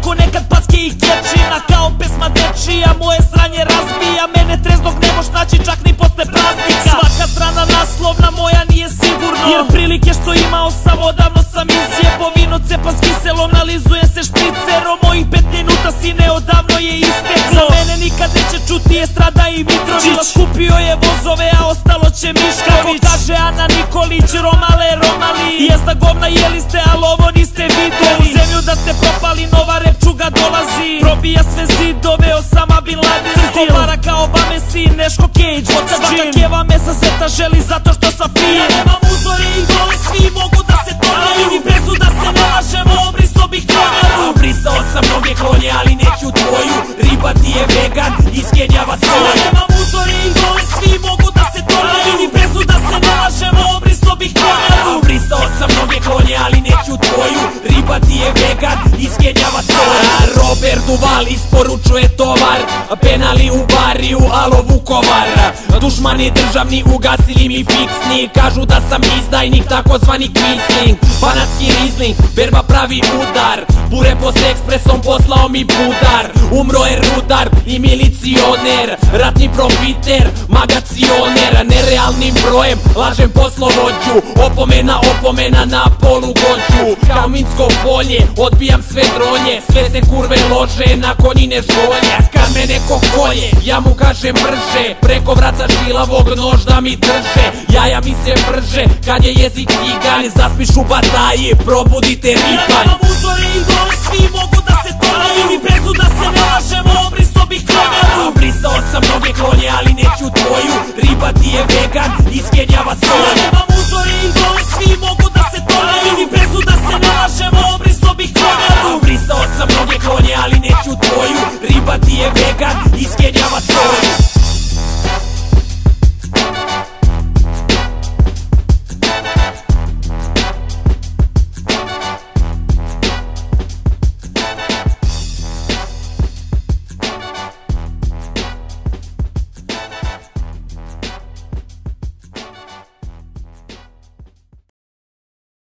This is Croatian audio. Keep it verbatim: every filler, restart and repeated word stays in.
ko nekad packe i kječina. Kao pesma dečija, moje sranje razbija. Mene treznog ne moš naći čak ni posle praznika. Svaka strana naslovna moja nije sigurno, jer prilike što imao sam odavno sam izjebo. Vino cepa s kiselom, nalizuje se špricerom. Mojih pet minuta sine odavno je isteklo. Za mene nikad neće čuti Estrada i Mitrović. Skupio je vozove, a ostalo će Mišković. Kako kaže Ana Nikolić, Romale, Romali. Jezda govna jeli ste, al ovo niste videli. U zemlju da ste propali, nova repčuga dolazi. Probija sve zidove, Osama Bin Laden. Crko para kao Obame sin, Neško Cage. Svaka keva me sa zeta želi zato što sam fijen. Ja nemam uzore i dole, svi mogu da se tone. Vidi prezu da se ne lažemo, obriso bih klonjaru. Obrisao sam mnoge klonje, ali neću tvoju. Riba ti je vegan, iz Kenjava soju. Ja nemam uzore i dole, svi mogu da se tone. Vidi prezu da se ne lažemo, obriso bih klonjaru. Obrisao sam mnoge klonje, ali neću tvoju. Riba ti je vegan, iz Kenjava soju. Robert Duval isporučuje tovar, penali u bariju, alo Vukovar. Dušmani državni ugasili mi fiksni, kažu da sam izdajnik, takozvani kvisling. Banatski rizling, berba pravi udar, pure posle ekspresom poslao mi budar. Umro je rudar i milicioner, ratni profiter, magacioner. Nerealnim brojem lažem poslovođu, opomena, opomena na polugođu. Kao Minsko polje, odbijam sve dronje, sve se kurve lože na konjine žolje. Kad me neko kolje, ja mu kažem brže, preko vrata žilavog nožda mi drže. Jaja mi se brže, kad je jezik tigan, zaspiš u bataji, probudite ripanj. Ja nemam uzore i dole, svi mogu da se tone.